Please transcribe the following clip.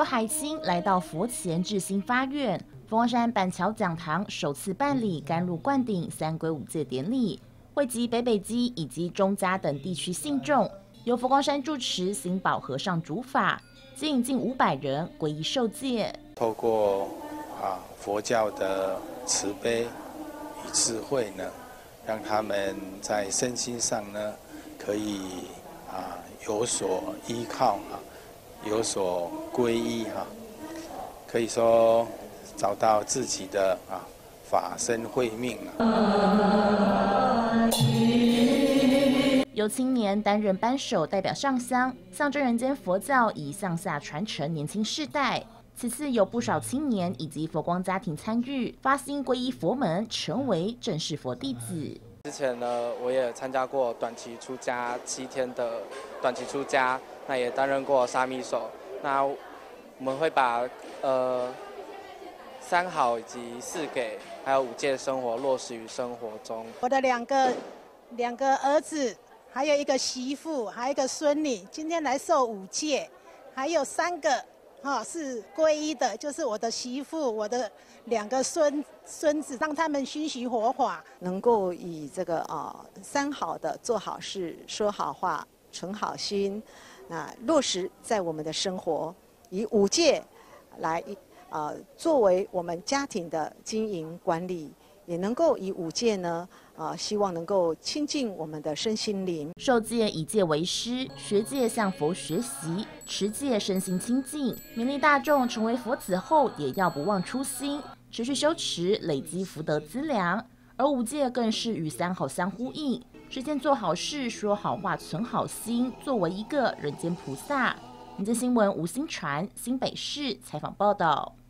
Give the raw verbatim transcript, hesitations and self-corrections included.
海清来到佛前至心发愿，佛光山板桥讲堂首次办理甘露灌顶三皈五戒典礼，汇集北北基以及中嘉等地区信众，由佛光山住持行宝和尚主法，接引近五百人皈依受戒。 透过啊佛教的慈悲与智慧呢，让他们在身心上呢可以啊有所依靠啊，有所皈依哈，可以说找到自己的啊法身慧命啊。 由青年担任班首，代表上香，象征人间佛教以向下传承年轻世代。此次有不少青年以及佛光家庭参与，发心皈依佛门，成为正式佛弟子。 之前呢，我也参加过短期出家七天的短期出家，那也担任过沙弥手。那我们会把呃三好以及四给还有五戒生活落实于生活中。 我的两个两个儿子，还有一个媳妇，还有一个孙女，今天来受五戒，还有三个。哈、哦，是皈依的，就是我的媳妇，我的两个孙孙子，让他们熏习佛法， 能够以这个啊、呃、三好的做好事、说好话、存好心，那落实在我们的生活，以五戒来啊、呃、作为我们家庭的经营管理，也能够以五戒呢。啊，希望能够亲近我们的身心灵。 受戒以戒为师，学戒向佛学习，持戒身心清净。勉励大众成为佛子后，也要不忘初心，持续修持，累积福德资粮。而五戒更是与三好相呼应，实践做好事、说好话、存好心，作为一个人间菩萨。人间新闻吴新传新北市采访报道。